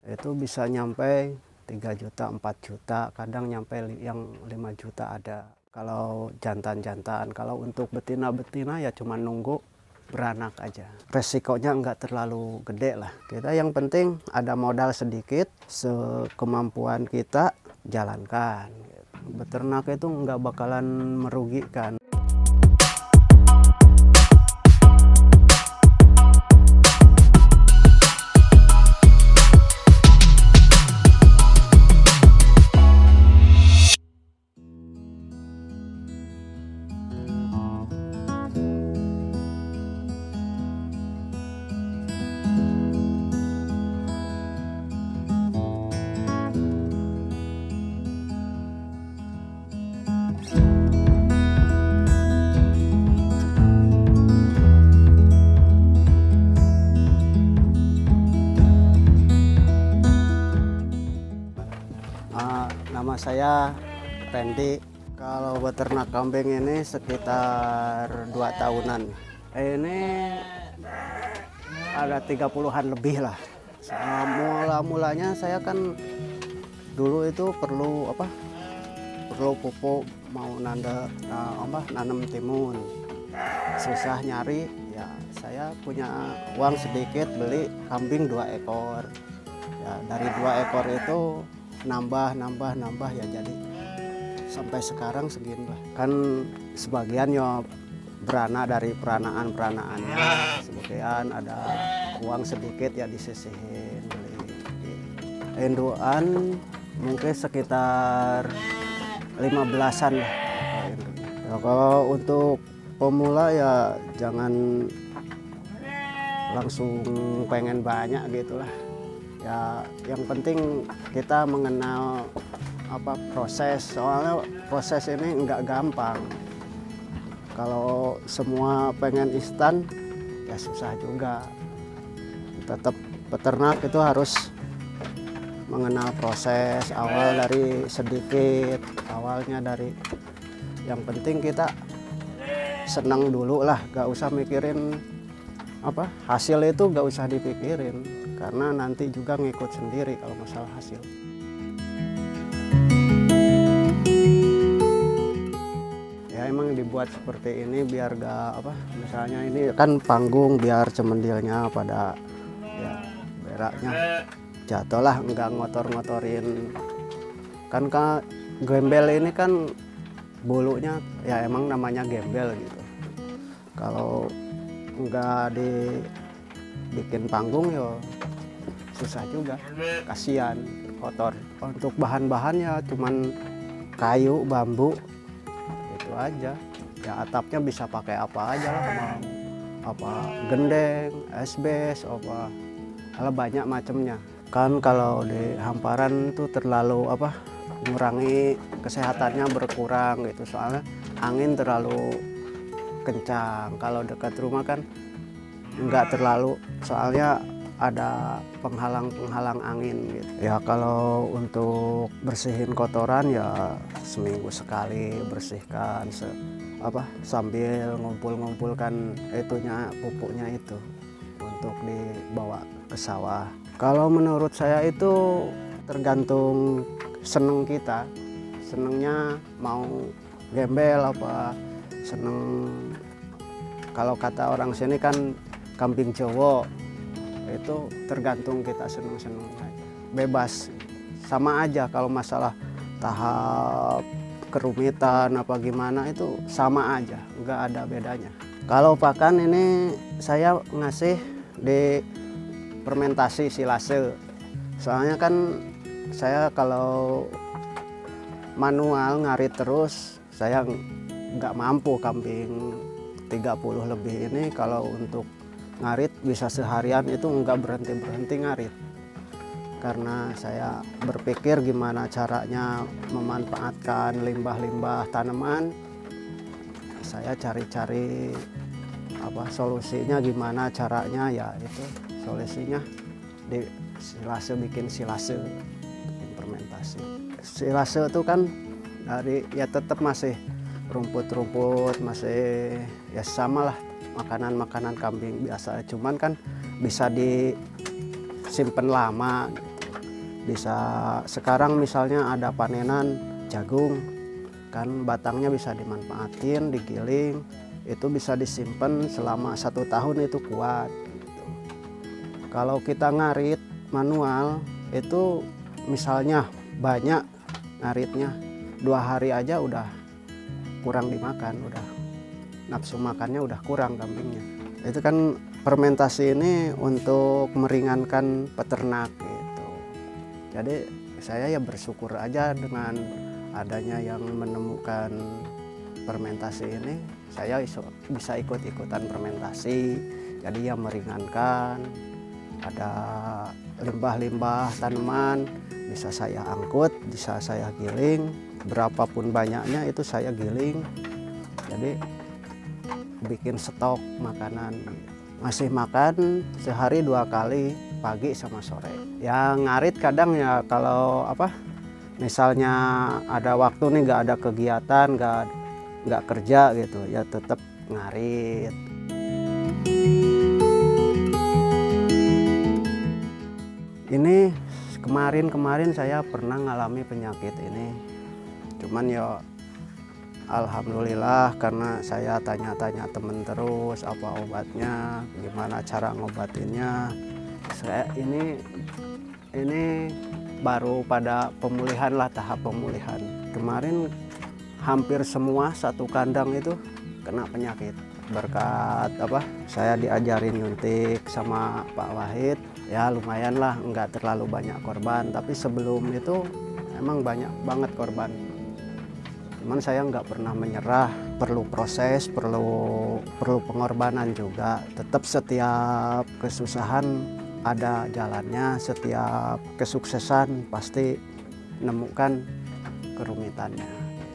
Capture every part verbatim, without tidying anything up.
Itu bisa nyampe tiga juta, empat juta, kadang nyampe yang lima juta ada. Kalau jantan-jantan, kalau untuk betina-betina ya cuma nunggu beranak aja. Resikonya nggak terlalu gede lah. Kita yang penting ada modal sedikit, sekemampuan kita jalankan. Beternak itu nggak bakalan merugikan. Nama saya Randy. Kalau beternak kambing ini sekitar dua tahunan. Ini ada tiga puluhan lebih lah. Mula-mulanya saya kan dulu itu perlu apa? Perlu pupuk, mau nanda, nah, apa, nanam timun. Susah nyari, ya saya punya uang sedikit beli kambing dua ekor. Ya, dari dua ekor itu nambah nambah nambah ya jadi sampai sekarang segini lah. Kan sebagian ya beranak dari peranaan peranaannya, sebagian ada uang sedikit ya disisihin beli. Induan mungkin sekitar lima belasan lah. Ya, kalau untuk pemula ya jangan langsung pengen banyak gitulah. Ya, yang penting kita mengenal apa proses, soalnya proses ini nggak gampang. Kalau semua pengen instan, ya susah juga. Tetap peternak itu harus mengenal proses awal dari sedikit, awalnya dari yang penting kita senang dulu lah, nggak usah mikirin apa hasil itu, nggak usah dipikirin. Karena nanti juga ngikut sendiri kalau masalah hasil. Ya emang dibuat seperti ini biar gak apa, misalnya ini kan panggung biar cemendilnya pada ya beraknya jatuh lah, nggak ngotor-ngotorin. Kan kan gembel ini kan bulunya ya emang namanya gembel gitu. Kalau nggak dibikin panggung ya susah juga, kasihan kotor. Untuk bahan-bahannya cuman kayu, bambu, itu aja. Ya atapnya bisa pakai apa aja lah, mau apa gendeng, esbes, apa, kalau banyak macamnya. Kan kalau di hamparan tuh terlalu apa, mengurangi kesehatannya berkurang gitu, soalnya angin terlalu kencang. Kalau dekat rumah kan nggak terlalu, soalnya ada penghalang-penghalang angin gitu. Ya kalau untuk bersihin kotoran ya seminggu sekali bersihkan se, apa, sambil ngumpul-ngumpulkan itunya, pupuknya itu untuk dibawa ke sawah. Kalau menurut saya itu tergantung seneng kita, senengnya mau gembel apa seneng. Kalau kata orang sini kan kambing Jawa, itu tergantung kita seneng-seneng, bebas, sama aja. Kalau masalah tahap kerumitan apa gimana itu sama aja, nggak ada bedanya. Kalau pakan ini saya ngasih di fermentasi silase, soalnya kan saya kalau manual ngarit terus saya nggak mampu. Kambing tiga puluh lebih ini kalau untuk ngarit bisa seharian itu nggak berhenti-berhenti ngarit. Karena saya berpikir gimana caranya memanfaatkan limbah-limbah tanaman. Saya cari-cari apa solusinya, gimana caranya, ya itu solusinya di silase, bikin silase, bikin fermentasi. Silase itu kan dari ya tetap masih rumput-rumput, masih ya sama lah makanan-makanan kambing biasa, cuman kan bisa disimpan lama. Bisa sekarang misalnya ada panenan jagung, kan batangnya bisa dimanfaatin, digiling, itu bisa disimpan selama satu tahun itu kuat. Gitu. Kalau kita ngarit manual itu misalnya banyak ngaritnya, dua hari aja udah kurang dimakan, udah nafsu makannya udah kurang kambingnya. Itu kan fermentasi ini untuk meringankan peternak gitu. Jadi saya ya bersyukur aja dengan adanya yang menemukan fermentasi ini, saya bisa ikut-ikutan fermentasi. Jadi ya meringankan, ada limbah-limbah tanaman bisa saya angkut, bisa saya giling, berapapun banyaknya itu saya giling. Jadi bikin stok makanan. Masih makan sehari dua kali, pagi sama sore. Yang ngarit kadang ya kalau apa, misalnya ada waktu nih nggak ada kegiatan, nggak nggak kerja gitu, ya tetap ngarit. Ini kemarin-kemarin saya pernah ngalami penyakit ini, cuman ya alhamdulillah karena saya tanya-tanya temen terus apa obatnya, gimana cara ngobatinnya. Saya ini ini baru pada pemulihan lah, tahap pemulihan. Kemarin hampir semua satu kandang itu kena penyakit. Berkat apa? Saya diajarin nyuntik sama Pak Wahid. Ya lumayan lah, nggak terlalu banyak korban. Tapi sebelum itu emang banyak banget korban. Cuman saya nggak pernah menyerah. Perlu proses, perlu perlu pengorbanan juga. Tetap setiap kesusahan ada jalannya, setiap kesuksesan pasti menemukan kerumitannya.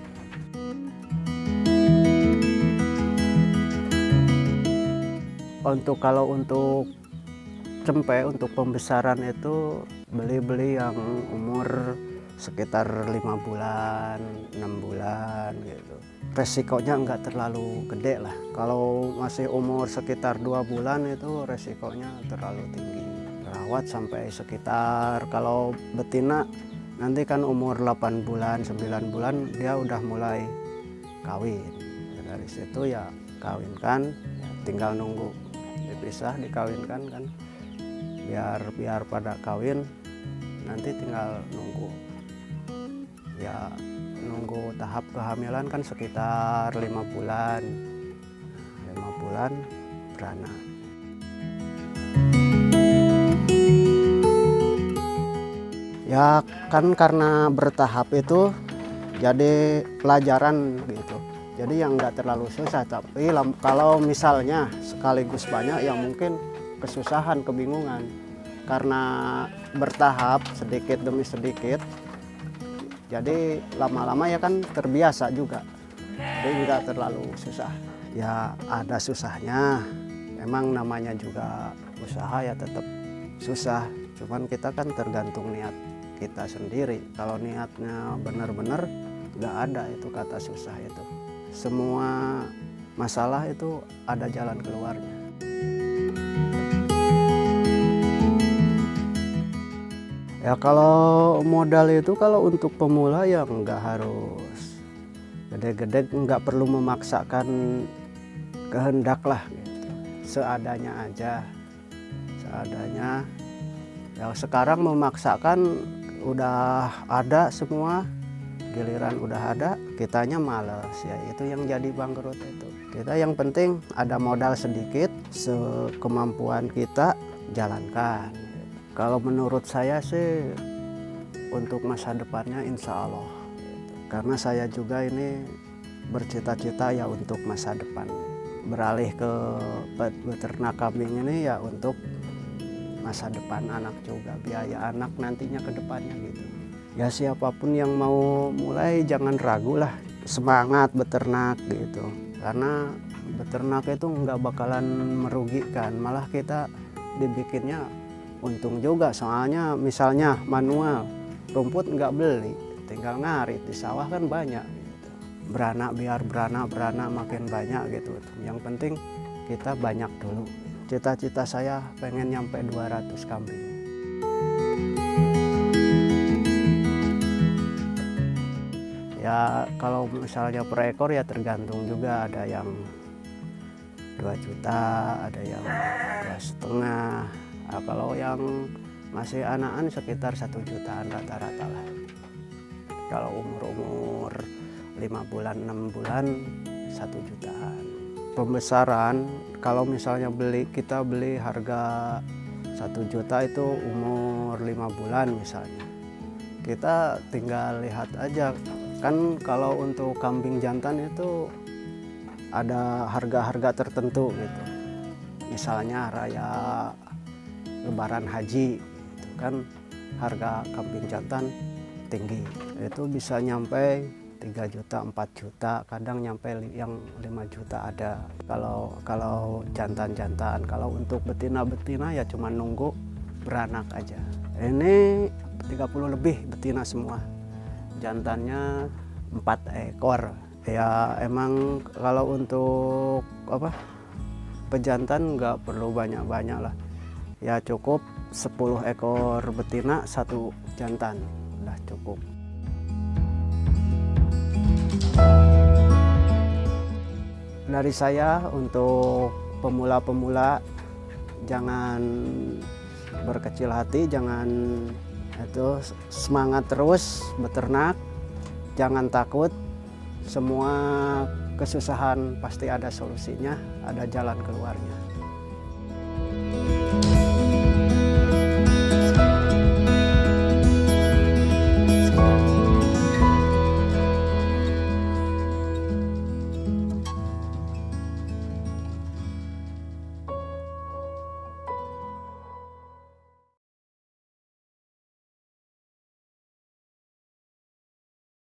Untuk kalau untuk cempe, untuk pembesaran itu beli-beli yang umur sekitar lima bulan, enam bulan gitu. Resikonya nggak terlalu gede lah. Kalau masih umur sekitar dua bulan itu resikonya terlalu tinggi. Rawat sampai sekitar, kalau betina nanti kan umur delapan bulan, sembilan bulan dia udah mulai kawin. Dari situ ya kawinkan, tinggal nunggu dipisah, dikawinkan kan. Biar biar pada kawin nanti tinggal nunggu. Ya nunggu tahap kehamilan kan sekitar lima bulan. lima bulan beranak. Ya kan karena bertahap itu jadi pelajaran gitu. Jadi yang nggak terlalu susah, tapi kalau misalnya sekaligus banyak yang mungkin kesusahan, kebingungan. Karena bertahap sedikit demi sedikit, jadi lama-lama ya kan terbiasa juga. Jadi nggak terlalu susah. Ya ada susahnya, emang namanya juga usaha ya tetap susah. Cuman kita kan tergantung niat kita sendiri. Kalau niatnya benar-benar, nggak ada itu kata susah itu. Semua masalah itu ada jalan keluarnya. Ya kalau modal itu kalau untuk pemula ya nggak harus gede-gede, nggak perlu memaksakan kehendak lah gitu. Seadanya aja, seadanya. Ya sekarang memaksakan udah ada semua, giliran udah ada, kitanya males, ya itu yang jadi bangkrut itu. Kita yang penting ada modal sedikit, sekemampuan kita jalankan. Kalau menurut saya sih untuk masa depannya insya Allah, karena saya juga ini bercita-cita ya untuk masa depan, beralih ke beternak kambing ini ya untuk masa depan anak juga, biaya anak nantinya ke depannya gitu. Ya siapapun yang mau mulai jangan ragu lah, semangat beternak gitu. Karena beternak itu nggak bakalan merugikan, malah kita dibikinnya untung juga. Soalnya misalnya manual, rumput nggak beli, tinggal ngarit di sawah kan banyak gitu. Beranak biar beranak beranak makin banyak gitu. Yang penting kita banyak dulu. Cita-cita saya pengen nyampe dua ratus kambing. ya kalau misalnya per ekor ya tergantung juga, ada yang dua juta, ada yang dua setengah. Nah, kalau yang masih anakan sekitar satu jutaan rata-rata lah. Kalau umur-umur lima bulan, enam bulan, satu jutaan. Pembesaran, kalau misalnya beli kita beli harga satu juta itu umur lima bulan misalnya. Kita tinggal lihat aja, kan kalau untuk kambing jantan itu ada harga-harga tertentu gitu. Misalnya raya lebaran haji, itu kan harga kambing jantan tinggi. Itu bisa nyampe tiga juta, empat juta, kadang nyampe yang lima juta ada. Kalau kalau jantan-jantan, kalau untuk betina-betina ya cuma nunggu beranak aja. Ini tiga puluh lebih betina semua. Jantannya empat ekor. Ya emang kalau untuk apa? Pejantan nggak perlu banyak-banyak lah. Ya cukup sepuluh ekor betina, satu jantan. Udah cukup. Dari saya untuk pemula-pemula, jangan berkecil hati, jangan itu semangat terus beternak, jangan takut. Semua kesusahan pasti ada solusinya, ada jalan keluarnya.